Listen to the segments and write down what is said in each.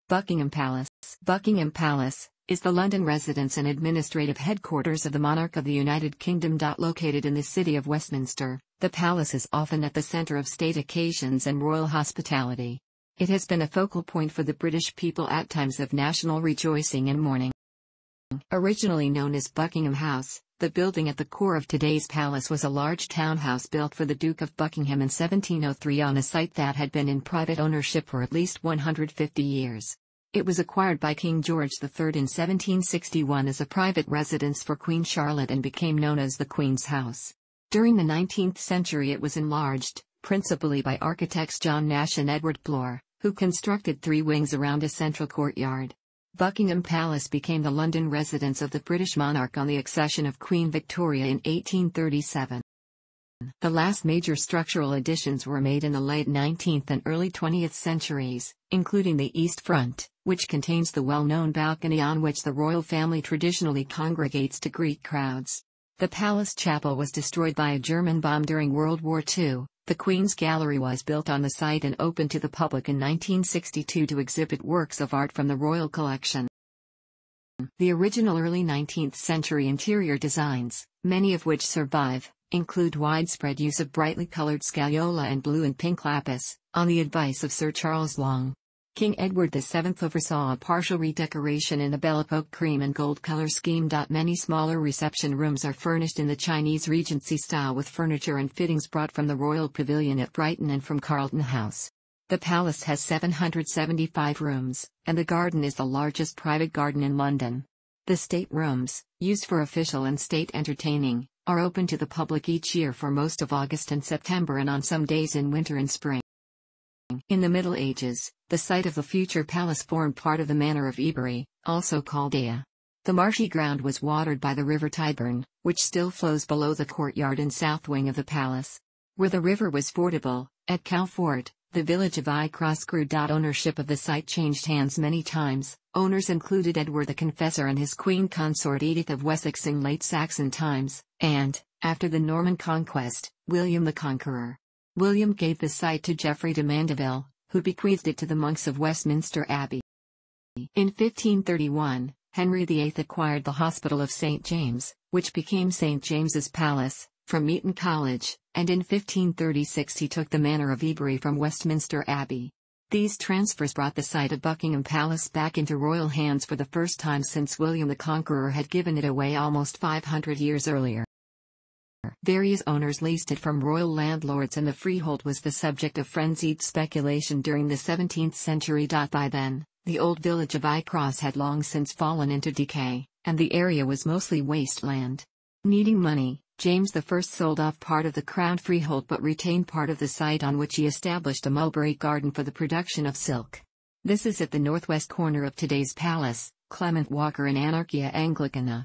Buckingham Palace. Buckingham Palace is the London residence and administrative headquarters of the monarch of the United Kingdom. Located in the City of Westminster, the palace is often at the centre of state occasions and royal hospitality. It has been a focal point for the British people at times of national rejoicing and mourning. Originally known as Buckingham House, the building at the core of today's palace was a large townhouse built for the Duke of Buckingham in 1703 on a site that had been in private ownership for at least 150 years. It was acquired by King George III in 1761 as a private residence for Queen Charlotte and became known as the Queen's House. During the 19th century it was enlarged, principally by architects John Nash and Edward Blore, who constructed 3 wings around a central courtyard. Buckingham Palace became the London residence of the British monarch on the accession of Queen Victoria in 1837. The last major structural additions were made in the late 19th and early 20th centuries, including the east front, which contains the well-known balcony on which the royal family traditionally congregates to greet crowds. The palace chapel was destroyed by a German bomb during World War II. The Queen's Gallery was built on the site and opened to the public in 1962 to exhibit works of art from the royal collection. The original early 19th century interior designs, many of which survive, include widespread use of brightly colored scagliola and blue and pink lapis, on the advice of Sir Charles Long. King Edward VII oversaw a partial redecoration in the Belle Epoque cream and gold color scheme. Many smaller reception rooms are furnished in the Chinese Regency style with furniture and fittings brought from the Royal Pavilion at Brighton and from Carlton House. The palace has 775 rooms, and the garden is the largest private garden in London. The state rooms, used for official and state entertaining, are open to the public each year for most of August and September and on some days in winter and spring. In the Middle Ages, the site of the future palace formed part of the manor of Ebury, also called Ea. The marshy ground was watered by the river Tyburn, which still flows below the courtyard and south wing of the palace. Where the river was fordable, at Cow Fort, the village of Icross grew. Ownership of the site changed hands many times. Owners included Edward the Confessor and his queen consort Edith of Wessex in late Saxon times, and, after the Norman conquest, William the Conqueror. William gave the site to Geoffrey de Mandeville, who bequeathed it to the monks of Westminster Abbey. In 1531, Henry VIII acquired the Hospital of St. James, which became St. James's Palace, from Eton College, and in 1536 he took the manor of Ebury from Westminster Abbey. These transfers brought the site of Buckingham Palace back into royal hands for the first time since William the Conqueror had given it away almost 500 years earlier. Various owners leased it from royal landlords and the freehold was the subject of frenzied speculation during the 17th century. By then, the old village of Icross had long since fallen into decay, and the area was mostly wasteland. Needing money, James I sold off part of the crown freehold but retained part of the site on which he established a mulberry garden for the production of silk. This is at the northwest corner of today's palace. Clement Walker in Anarchia Anglicana,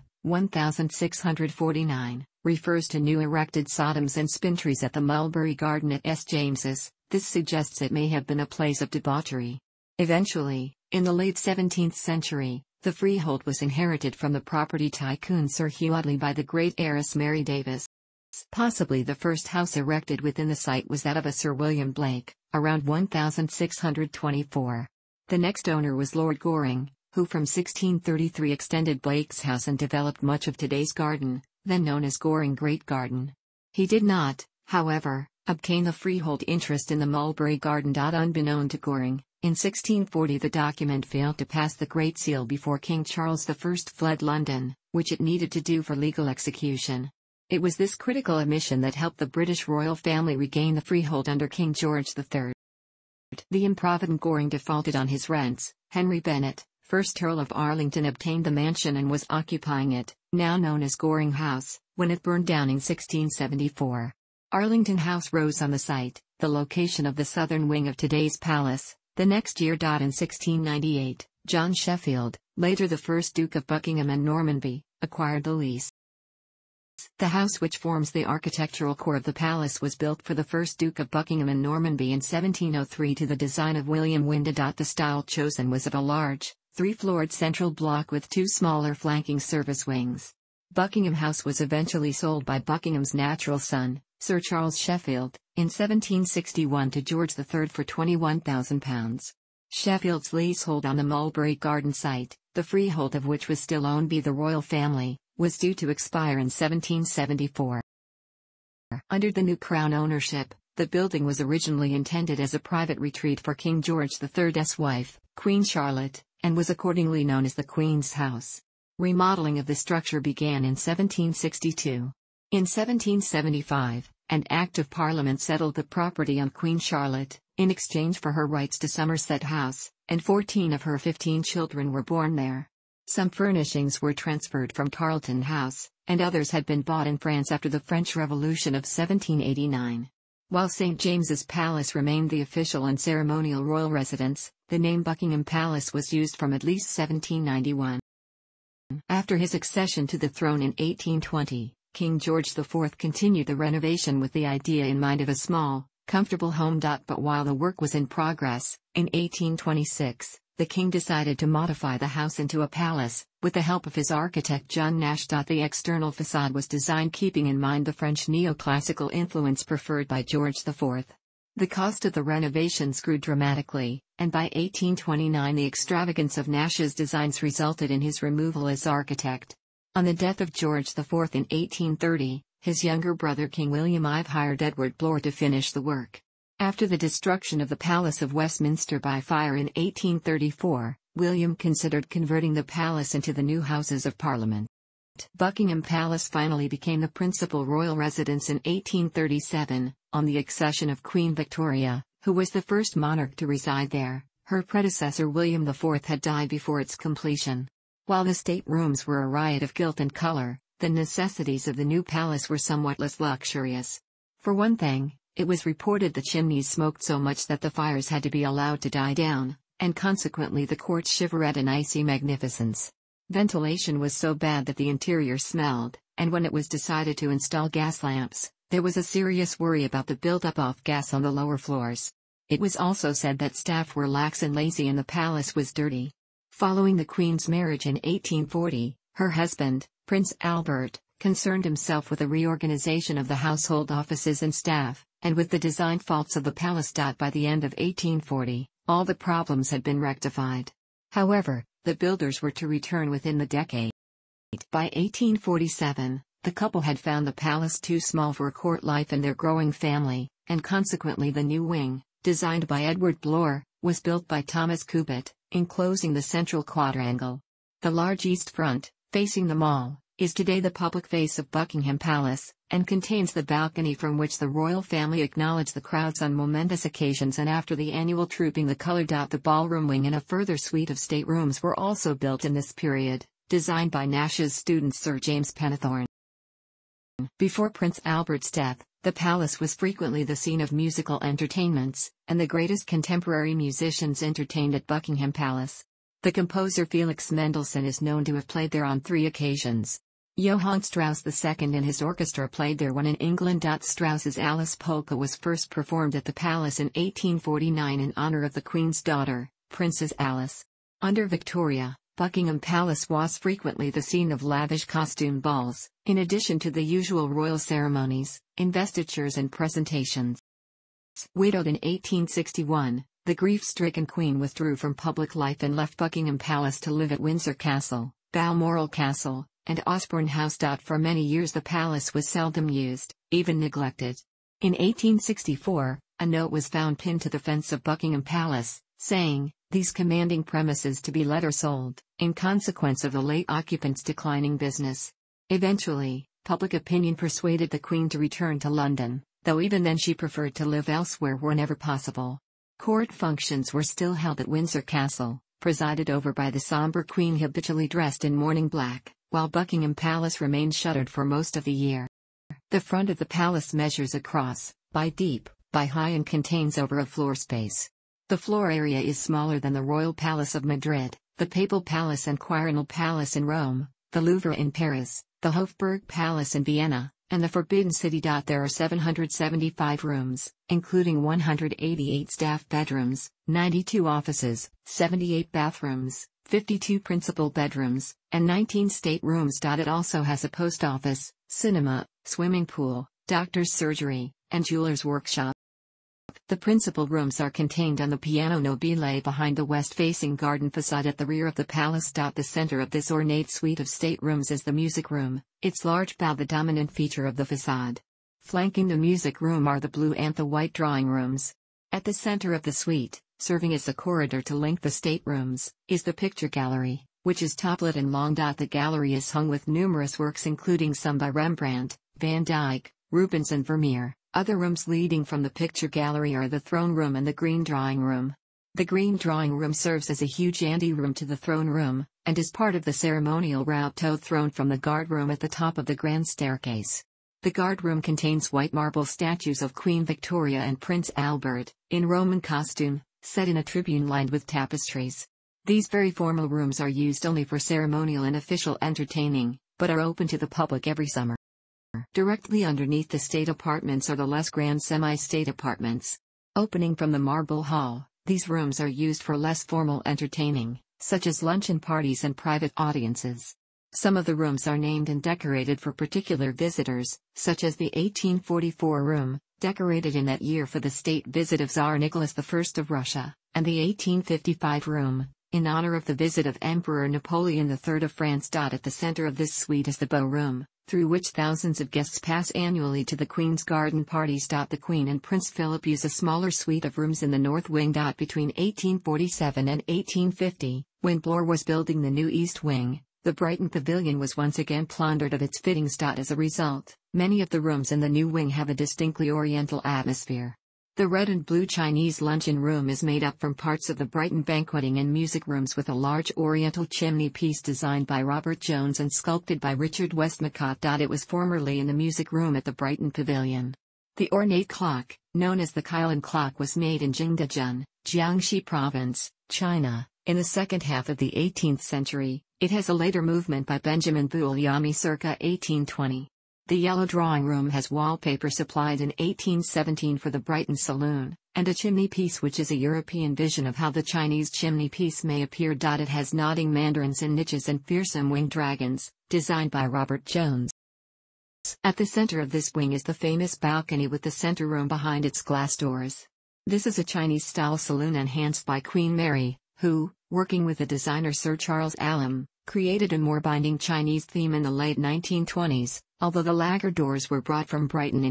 1649. Refers to new erected Sodoms and spintrees at the Mulberry Garden at St. James's. This suggests it may have been a place of debauchery. Eventually, in the late 17th century, the freehold was inherited from the property tycoon Sir Hugh Audley by the great heiress Mary Davis. Possibly the first house erected within the site was that of a Sir William Blake, around 1624. The next owner was Lord Goring, who from 1633 extended Blake's house and developed much of today's garden, then known as Goring Great Garden. He did not, however, obtain the freehold interest in the Mulberry Garden. Unbeknown to Goring, in 1640 the document failed to pass the Great Seal before King Charles I fled London, which it needed to do for legal execution. It was this critical omission that helped the British royal family regain the freehold under King George III. The improvident Goring defaulted on his rents. Henry Bennet, 1st Earl of Arlington, obtained the mansion and was occupying it, now known as Goring House, when it burned down in 1674. Arlington House rose on the site, the location of the southern wing of today's palace. The next year. In 1698, John Sheffield, later the first Duke of Buckingham and Normanby, acquired the lease. The house which forms the architectural core of the palace was built for the first Duke of Buckingham and Normanby in 1703 to the design of William Wynda. The style chosen was of a large, 3-floored central block with 2 smaller flanking service wings. Buckingham House was eventually sold by Buckingham's natural son, Sir Charles Sheffield, in 1761 to George III for £21,000. Sheffield's leasehold on the Mulberry Garden site, the freehold of which was still owned by the royal family, was due to expire in 1774. Under the new Crown ownership, the building was originally intended as a private retreat for King George III's wife, Queen Charlotte, and was accordingly known as the Queen's House. Remodeling of the structure began in 1762. In 1775, an Act of Parliament settled the property on Queen Charlotte, in exchange for her rights to Somerset House, and 14 of her 15 children were born there. Some furnishings were transferred from Carlton House, and others had been bought in France after the French Revolution of 1789. While St. James's Palace remained the official and ceremonial royal residence, the name Buckingham Palace was used from at least 1791. After his accession to the throne in 1820, King George IV continued the renovation with the idea in mind of a small, comfortable home. But while the work was in progress, in 1826, the king decided to modify the house into a palace, with the help of his architect John Nash. The external facade was designed keeping in mind the French neoclassical influence preferred by George IV. The cost of the renovations grew dramatically, and by 1829 the extravagance of Nash's designs resulted in his removal as architect. On the death of George IV in 1830, his younger brother King William I hired Edward Blore to finish the work. After the destruction of the Palace of Westminster by fire in 1834, William considered converting the palace into the new Houses of Parliament. Buckingham Palace finally became the principal royal residence in 1837, on the accession of Queen Victoria, who was the first monarch to reside there. Her predecessor William IV had died before its completion. While the state rooms were a riot of gilt and color, the necessities of the new palace were somewhat less luxurious. For one thing, it was reported the chimneys smoked so much that the fires had to be allowed to die down, and consequently the courts shivered in icy magnificence. Ventilation was so bad that the interior smelled, and when it was decided to install gas lamps, there was a serious worry about the buildup of gas on the lower floors. It was also said that staff were lax and lazy and the palace was dirty. Following the Queen's marriage in 1840, her husband, Prince Albert, concerned himself with a reorganization of the household offices and staff, and with the design faults of the palace. By the end of 1840, all the problems had been rectified. However, the builders were to return within the decade. By 1847, the couple had found the palace too small for court life and their growing family, and consequently the new wing, designed by Edward Blore, was built by Thomas Cubitt, enclosing the central quadrangle. The large east front, facing the mall, is today the public face of Buckingham Palace, and contains the balcony from which the royal family acknowledge the crowds on momentous occasions and after the annual trooping the color. The ballroom wing and a further suite of staterooms were also built in this period, designed by Nash's student Sir James Pennethorne. Before Prince Albert's death, the palace was frequently the scene of musical entertainments, and the greatest contemporary musicians entertained at Buckingham Palace. The composer Felix Mendelssohn is known to have played there on 3 occasions. Johann Strauss II and his orchestra played there when in England. Strauss's Alice Polka was first performed at the palace in 1849 in honor of the Queen's daughter, Princess Alice. Under Victoria, Buckingham Palace was frequently the scene of lavish costume balls, in addition to the usual royal ceremonies, investitures and presentations. Widowed in 1861, the grief-stricken Queen withdrew from public life and left Buckingham Palace to live at Windsor Castle, Balmoral Castle, and Osborne House. For many years the palace was seldom used, even neglected. In 1864, a note was found pinned to the fence of Buckingham Palace, saying, "These commanding premises to be let or sold," in consequence of the late occupants' declining business. Eventually, public opinion persuaded the Queen to return to London, though even then she preferred to live elsewhere whenever possible. Court functions were still held at Windsor Castle, presided over by the sombre Queen habitually dressed in mourning black, while Buckingham Palace remained shuttered for most of the year. The front of the palace measures across, by deep, by high and contains over of floor space. The floor area is smaller than the Royal Palace of Madrid, the Papal Palace and Quirinal Palace in Rome, the Louvre in Paris, the Hofburg Palace in Vienna, and the Forbidden City. There are 775 rooms, including 188 staff bedrooms, 92 offices, 78 bathrooms, 52 principal bedrooms, and 19 staterooms. It also has a post office, cinema, swimming pool, doctor's surgery, and jeweler's workshop. The principal rooms are contained on the piano nobile behind the west-facing garden facade at the rear of the palace. The center of this ornate suite of staterooms is the music room, its large bow the dominant feature of the facade. Flanking the music room are the blue and the white drawing rooms. At the center of the suite, serving as a corridor to link the staterooms, is the picture gallery, which is toplit and long. The gallery is hung with numerous works including some by Rembrandt, Van Dyck, Rubens and Vermeer. Other rooms leading from the picture gallery are the throne room and the green drawing room. The green drawing room serves as a huge anteroom to the throne room, and is part of the ceremonial route to the throne from the guard room at the top of the grand staircase. The guard room contains white marble statues of Queen Victoria and Prince Albert, in Roman costume, set in a tribune lined with tapestries. These very formal rooms are used only for ceremonial and official entertaining, but are open to the public every summer. Directly underneath the state apartments are the less grand semi-state apartments. Opening from the marble hall, these rooms are used for less formal entertaining, such as luncheon parties and private audiences. Some of the rooms are named and decorated for particular visitors, such as the 1844 room, decorated in that year for the state visit of Tsar Nicholas I of Russia, and the 1855 room, in honor of the visit of Emperor Napoleon III of France. At the center of this suite is the Beau Room, through which thousands of guests pass annually to the Queen's garden parties. The Queen and Prince Philip use a smaller suite of rooms in the north wing. Between 1847 and 1850, when Blore was building the new east wing, the Brighton Pavilion was once again plundered of its fittings. As a result, many of the rooms in the new wing have a distinctly oriental atmosphere. The red and blue Chinese luncheon room is made up from parts of the Brighton banqueting and music rooms with a large oriental chimney piece designed by Robert Jones and sculpted by Richard Westmacott. It was formerly in the music room at the Brighton Pavilion. The ornate clock, known as the Kailan clock, was made in Jingdezhen, Jiangxi Province, China, in the second half of the 18th century. It has a later movement by Benjamin Boulyami circa 1820. The yellow drawing room has wallpaper supplied in 1817 for the Brighton Saloon, and a chimney piece which is a European vision of how the Chinese chimney piece may appear. It has nodding mandarins and niches and fearsome winged dragons, designed by Robert Jones. At the center of this wing is the famous balcony with the center room behind its glass doors. This is a Chinese-style saloon enhanced by Queen Mary, who, working with the designer Sir Charles Allam, created a more binding Chinese theme in the late 1920s, although the lacquer doors were brought from Brighton in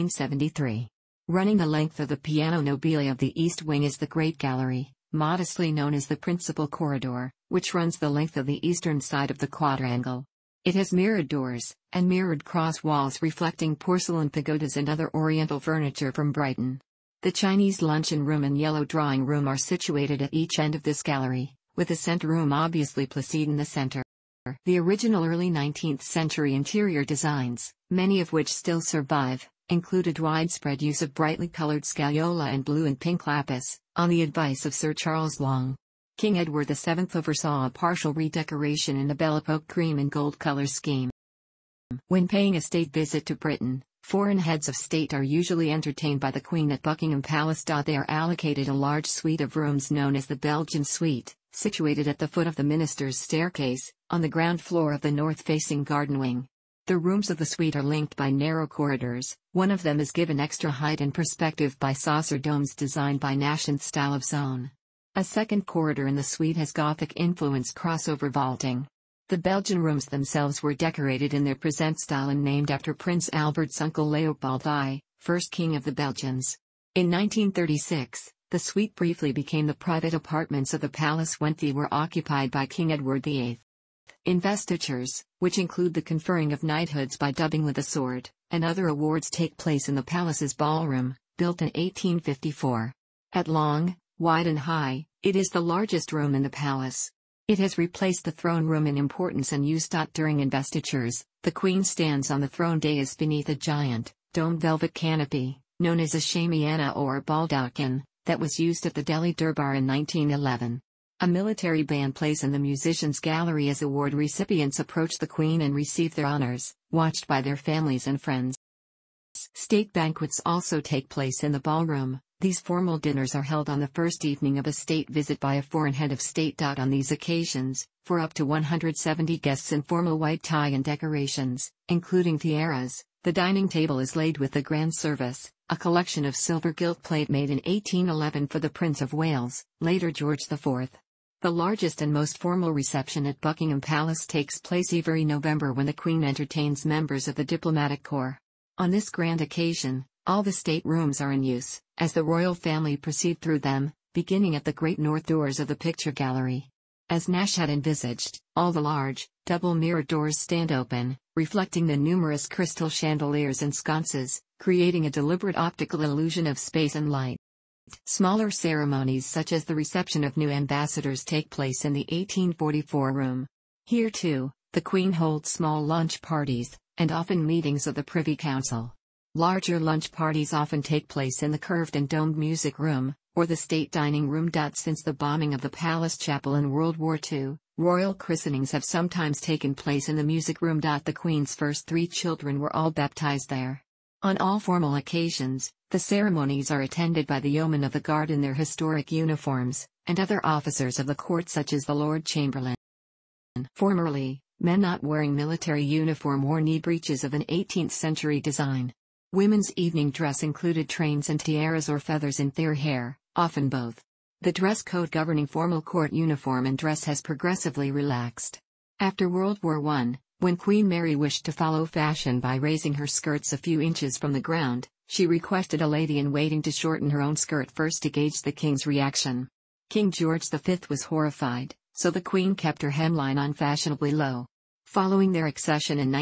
1873. Running the length of the piano nobile of the east wing is the Great Gallery, modestly known as the principal corridor, which runs the length of the eastern side of the quadrangle. It has mirrored doors, and mirrored cross walls reflecting porcelain pagodas and other oriental furniture from Brighton. The Chinese luncheon room and yellow drawing room are situated at each end of this gallery, with the center room obviously placed in the center. The original early 19th century interior designs, many of which still survive, included widespread use of brightly colored scagliola and blue and pink lapis, on the advice of Sir Charles Long. King Edward VII oversaw a partial redecoration in the Belle Epoque cream and gold color scheme. When paying a state visit to Britain, foreign heads of state are usually entertained by the Queen at Buckingham Palace. They are allocated a large suite of rooms known as the Belgian Suite, situated at the foot of the minister's staircase, on the ground floor of the north-facing garden wing. The rooms of the suite are linked by narrow corridors. One of them is given extra height and perspective by saucer domes designed by Nash in style of zone. A second corridor in the suite has Gothic-influenced crossover vaulting. The Belgian rooms themselves were decorated in their present style and named after Prince Albert's uncle Leopold I, first king of the Belgians. In 1936, the suite briefly became the private apartments of the palace when they were occupied by King Edward VIII. Investitures, which include the conferring of knighthoods by dubbing with a sword, and other awards take place in the palace's ballroom, built in 1854. At long, wide and high, it is the largest room in the palace. It has replaced the throne room in importance and use. During investitures, the Queen stands on the throne dais beneath a giant, domed velvet canopy, known as a shamiana or baldaquin, that was used at the Delhi Durbar in 1911. A military band plays in the musicians' gallery as award recipients approach the Queen and receive their honors, watched by their families and friends. State banquets also take place in the ballroom. These formal dinners are held on the first evening of a state visit by a foreign head of state. On these occasions, for up to 170 guests in formal white tie and decorations, including tiaras, the dining table is laid with the grand service, a collection of silver gilt plate made in 1811 for the Prince of Wales, later George IV. The largest and most formal reception at Buckingham Palace takes place every November when the Queen entertains members of the diplomatic corps. On this grand occasion, all the state rooms are in use, as the royal family proceed through them, beginning at the great north doors of the picture gallery. As Nash had envisaged, all the large, double-mirror doors stand open, reflecting the numerous crystal chandeliers and sconces, creating a deliberate optical illusion of space and light. Smaller ceremonies such as the reception of new ambassadors take place in the 1844 room. Here too, the Queen holds small lunch parties, and often meetings of the Privy Council. Larger lunch parties often take place in the curved and domed music room, or the state dining room. Since the bombing of the Palace Chapel in World War II, royal christenings have sometimes taken place in the music room. The Queen's first 3 children were all baptized there. On all formal occasions, the ceremonies are attended by the yeomen of the guard in their historic uniforms, and other officers of the court such as the Lord Chamberlain. Formerly, men not wearing military uniform wore knee breeches of an 18th-century design. Women's evening dress included trains and tiaras or feathers in their hair, often both. The dress code governing formal court uniform and dress has progressively relaxed. After World War I, when Queen Mary wished to follow fashion by raising her skirts a few inches from the ground, she requested a lady-in-waiting to shorten her own skirt first to gauge the king's reaction. King George V was horrified, so the Queen kept her hemline unfashionably low. Following their accession in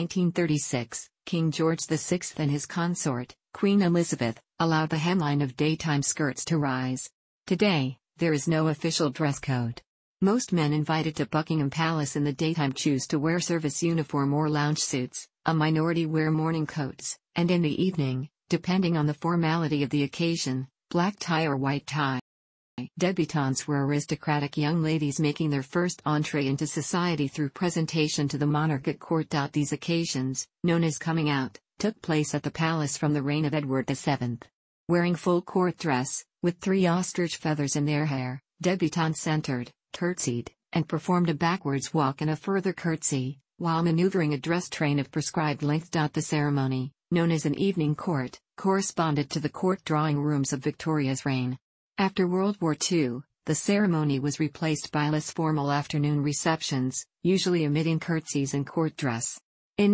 1936, King George VI and his consort, Queen Elizabeth, allowed the hemline of daytime skirts to rise. Today, there is no official dress code. Most men invited to Buckingham Palace in the daytime choose to wear service uniform or lounge suits, a minority wear morning coats, and in the evening, depending on the formality of the occasion, black tie or white tie. Débutantes were aristocratic young ladies making their first entree into society through presentation to the monarch at court. These occasions, known as coming out, took place at the palace from the reign of Edward VII. Wearing full court dress, with 3 ostrich feathers in their hair, débutantes entered, curtsied, and performed a backwards walk and a further curtsy, while maneuvering a dress train of prescribed length. The ceremony, known as an evening court, corresponded to the court drawing rooms of Victoria's reign. After World War II, the ceremony was replaced by less formal afternoon receptions, usually omitting curtsies and court dress. In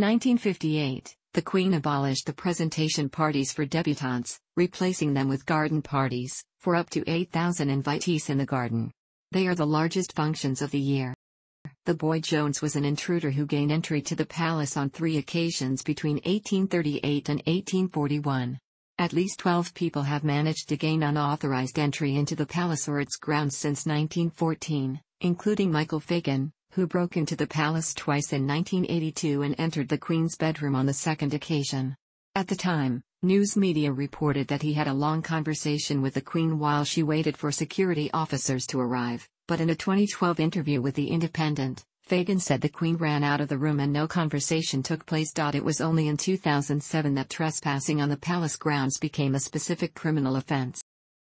1958, the Queen abolished the presentation parties for débutantes, replacing them with garden parties, for up to 8,000 invitees in the garden. They are the largest functions of the year. The Boy Jones was an intruder who gained entry to the palace on 3 occasions between 1838 and 1841. At least 12 people have managed to gain unauthorized entry into the palace or its grounds since 1914, including Michael Fagan, who broke into the palace twice in 1982 and entered the Queen's bedroom on the second occasion. At the time, news media reported that he had a long conversation with the Queen while she waited for security officers to arrive, but in a 2012 interview with The Independent, Fagan said the Queen ran out of the room and no conversation took place. It was only in 2007 that trespassing on the palace grounds became a specific criminal offense.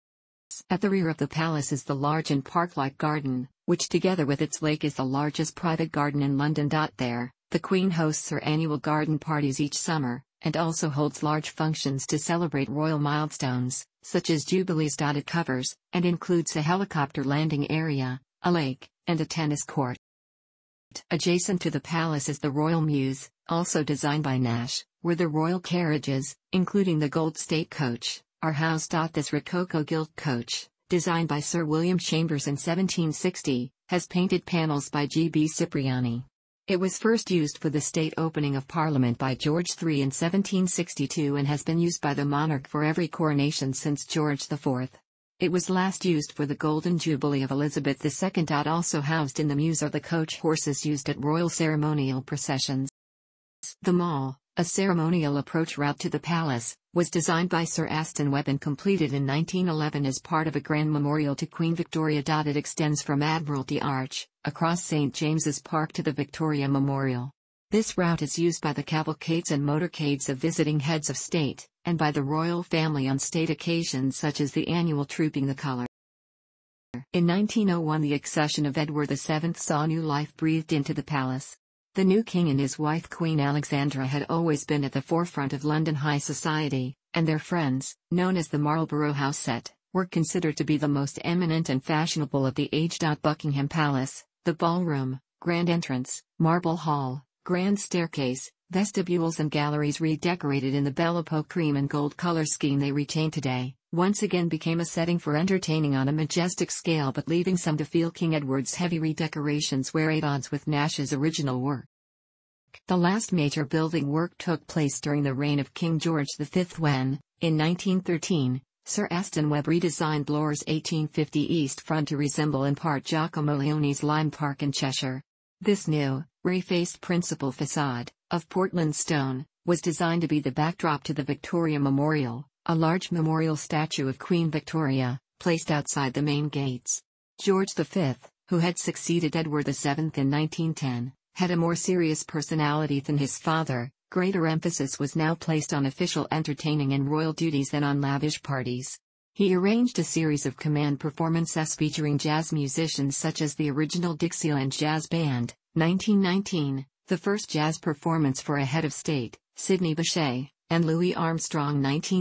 At the rear of the palace is the large and park-like garden, which together with its lake is the largest private garden in London. There, the Queen hosts her annual garden parties each summer, and also holds large functions to celebrate royal milestones, such as jubilees. It covers, and includes a helicopter landing area, a lake, and a tennis court. Adjacent to the palace is the Royal Mews, also designed by Nash, where the royal carriages, including the Gold State Coach, are housed. This Rococo gilt coach, designed by Sir William Chambers in 1760, has painted panels by G.B. Cipriani. It was first used for the state opening of Parliament by George III in 1762 and has been used by the monarch for every coronation since George IV. It was last used for the Golden Jubilee of Elizabeth II. Also housed in the Mews are the coach horses used at royal ceremonial processions. The Mall, a ceremonial approach route to the palace, was designed by Sir Aston Webb and completed in 1911 as part of a grand memorial to Queen Victoria. It extends from Admiralty Arch, across St. James's Park to the Victoria Memorial. This route is used by the cavalcades and motorcades of visiting heads of state, and by the royal family on state occasions such as the annual Trooping the Colour. In 1901 the accession of Edward VII saw new life breathed into the palace. The new king and his wife Queen Alexandra had always been at the forefront of London high society, and their friends, known as the Marlborough House set, were considered to be the most eminent and fashionable of the age. Buckingham Palace, the ballroom, grand entrance, marble hall, grand staircase, vestibules and galleries redecorated in the belle epoque cream and gold color scheme they retain today, once again became a setting for entertaining on a majestic scale, but leaving some to feel King Edward's heavy redecorations were at odds with Nash's original work. The last major building work took place during the reign of King George V when, in 1913, Sir Aston Webb redesigned Blore's 1850 east front to resemble in part Giacomo Leone's Lime Park in Cheshire. This new, ray-faced principal facade, of Portland stone, was designed to be the backdrop to the Victoria Memorial, a large memorial statue of Queen Victoria, placed outside the main gates. George V, who had succeeded Edward VII in 1910, had a more serious personality than his father. Greater emphasis was now placed on official entertaining and royal duties than on lavish parties. He arranged a series of command performances featuring jazz musicians such as the original Dixieland Jazz Band, 1919, the first jazz performance for a head of state, Sidney Bechet, and Louis Armstrong,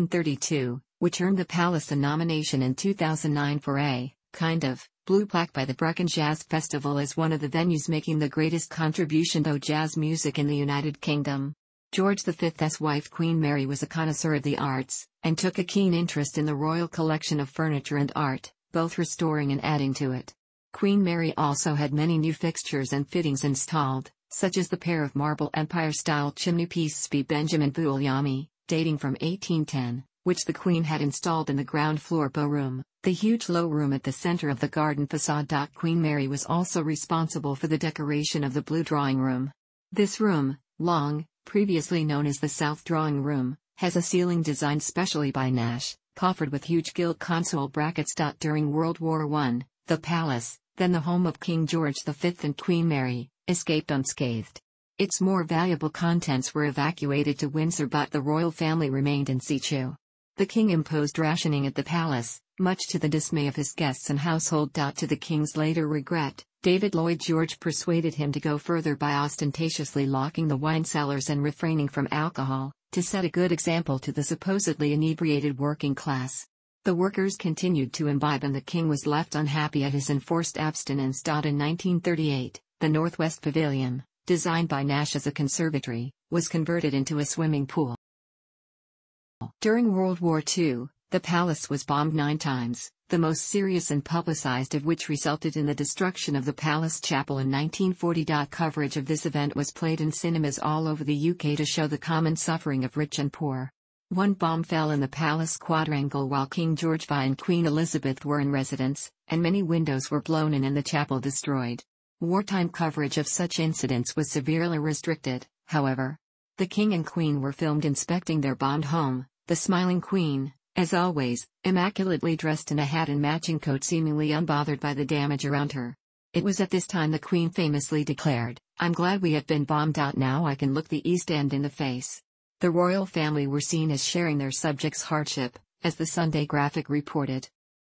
1932, which earned the palace a nomination in 2009 for a kind of blue plaque by the Brecon Jazz Festival as one of the venues making the greatest contribution to jazz music in the United Kingdom. George V's wife Queen Mary was a connoisseur of the arts, and took a keen interest in the royal collection of furniture and art, both restoring and adding to it. Queen Mary also had many new fixtures and fittings installed, such as the pair of marble Empire-style chimneypieces by Benjamin Bugliami, dating from 1810, which the Queen had installed in the ground floor bow room, the huge low room at the center of the garden facade. Queen Mary was also responsible for the decoration of the Blue Drawing Room. This room, long, previously known as the South Drawing Room, has a ceiling designed specially by Nash, coffered with huge gilt console brackets. During World War I, the palace, then the home of King George V and Queen Mary, escaped unscathed. Its more valuable contents were evacuated to Windsor, but the royal family remained in situ. The king imposed rationing at the palace, much to the dismay of his guests and household. To the king's later regret, David Lloyd George persuaded him to go further by ostentatiously locking the wine cellars and refraining from alcohol, to set a good example to the supposedly inebriated working class. The workers continued to imbibe and the king was left unhappy at his enforced abstinence. In 1938, the Northwest Pavilion, designed by Nash as a conservatory, was converted into a swimming pool. During World War II, the palace was bombed 9 times, the most serious and publicized of which resulted in the destruction of the Palace Chapel in 1940. Coverage of this event was played in cinemas all over the UK to show the common suffering of rich and poor. One bomb fell in the palace quadrangle while King George V and Queen Elizabeth were in residence, and many windows were blown in and the chapel destroyed. Wartime coverage of such incidents was severely restricted, however. The king and queen were filmed inspecting their bombed home, the smiling queen, as always, immaculately dressed in a hat and matching coat, seemingly unbothered by the damage around her. It was at this time the Queen famously declared, "I'm glad we have been bombed out, now I can look the East End in the face." The royal family were seen as sharing their subjects' hardship, as the Sunday Graphic reported.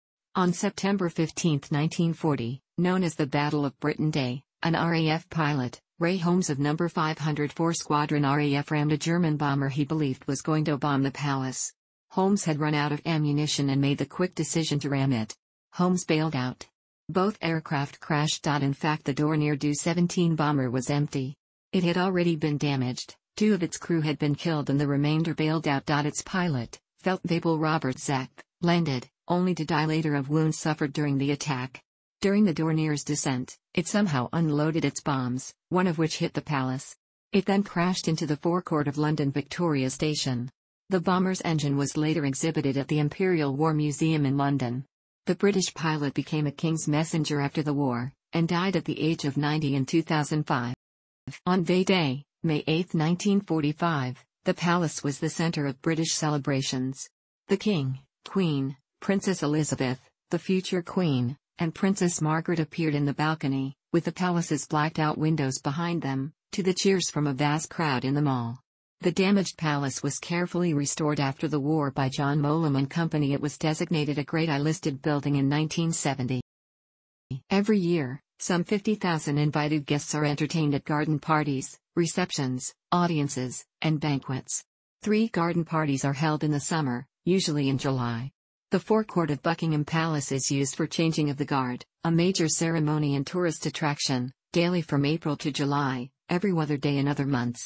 On September 15, 1940, known as the Battle of Britain Day, an RAF pilot, Ray Holmes of No. 504 Squadron RAF, rammed a German bomber he believed was going to bomb the palace. Holmes had run out of ammunition and made the quick decision to ram it. Holmes bailed out. Both aircraft crashed. In fact, the Dornier Do-17 bomber was empty. It had already been damaged, 2 of its crew had been killed and the remainder bailed out. Its pilot, Feldwebel Robert Zeck, landed, only to die later of wounds suffered during the attack. During the Dornier's descent, it somehow unloaded its bombs, one of which hit the palace. It then crashed into the forecourt of London Victoria Station. The bomber's engine was later exhibited at the Imperial War Museum in London. The British pilot became a king's messenger after the war, and died at the age of 90 in 2005. On May Day, May 8, 1945, the palace was the center of British celebrations. The King, Queen, Princess Elizabeth, the future Queen, and Princess Margaret appeared in the balcony, with the palace's blacked-out windows behind them, to the cheers from a vast crowd in the mall. The damaged palace was carefully restored after the war by John Molam and Company. It was designated a Grade I listed building in 1970. Every year, some 50,000 invited guests are entertained at garden parties, receptions, audiences, and banquets. 3 garden parties are held in the summer, usually in July. The forecourt of Buckingham Palace is used for changing of the guard, a major ceremony and tourist attraction, daily from April to July, every other day in other months.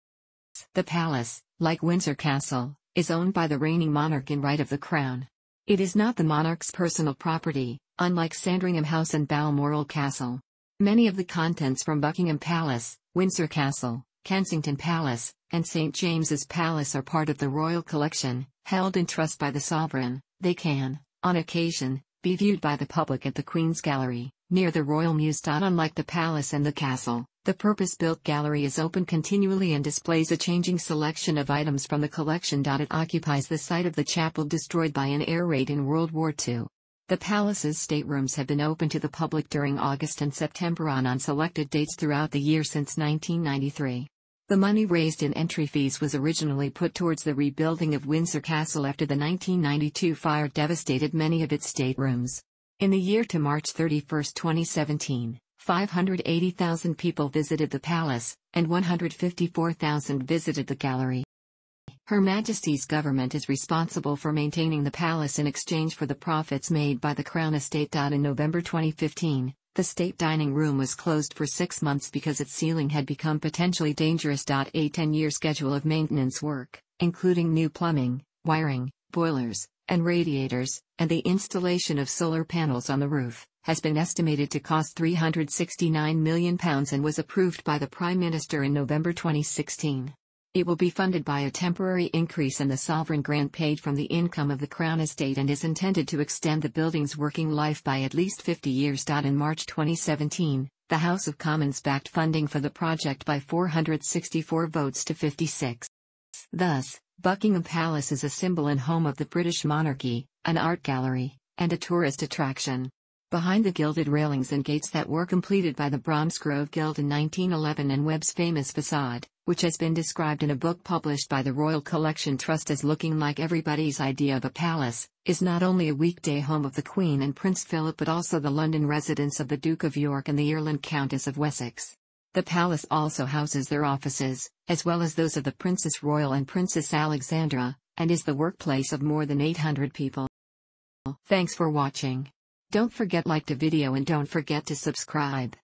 The palace, like Windsor Castle, is owned by the reigning monarch in right of the crown. It is not the monarch's personal property, unlike Sandringham House and Balmoral Castle. Many of the contents from Buckingham Palace, Windsor Castle, Kensington Palace, and St. James's Palace are part of the royal collection, held in trust by the sovereign. They can, on occasion, be viewed by the public at the Queen's Gallery, near the Royal Mews. Unlike the palace and the castle, the purpose-built gallery is open continually and displays a changing selection of items from the collection. It occupies the site of the chapel destroyed by an air raid in World War II. The palace's staterooms have been open to the public during August and September on selected dates throughout the year since 1993. The money raised in entry fees was originally put towards the rebuilding of Windsor Castle after the 1992 fire devastated many of its staterooms. In the year to March 31, 2017, 580,000 people visited the palace, and 154,000 visited the gallery. Her Majesty's government is responsible for maintaining the palace in exchange for the profits made by the Crown Estate. In November 2015, the state dining room was closed for 6 months because its ceiling had become potentially dangerous. A 10-year schedule of maintenance work, including new plumbing, wiring, boilers, and radiators, and the installation of solar panels on the roof, has been estimated to cost £369 million and was approved by the Prime Minister in November 2016. It will be funded by a temporary increase in the sovereign grant paid from the income of the Crown Estate and is intended to extend the building's working life by at least 50 years. In March 2017, the House of Commons backed funding for the project by 464 votes to 56. Thus, Buckingham Palace is a symbol and home of the British monarchy, an art gallery, and a tourist attraction. Behind the gilded railings and gates that were completed by the Bromsgrove Guild in 1911 and Webb's famous facade, which has been described in a book published by the Royal Collection Trust as looking like everybody's idea of a palace, is not only a weekday home of the Queen and Prince Philip but also the London residence of the Duke of York and the Ireland Countess of Wessex. The palace also houses their offices, as well as those of the Princess Royal and Princess Alexandra, and is the workplace of more than 800 people. Thanks for watching. Don't forget to like the video and don't forget to subscribe.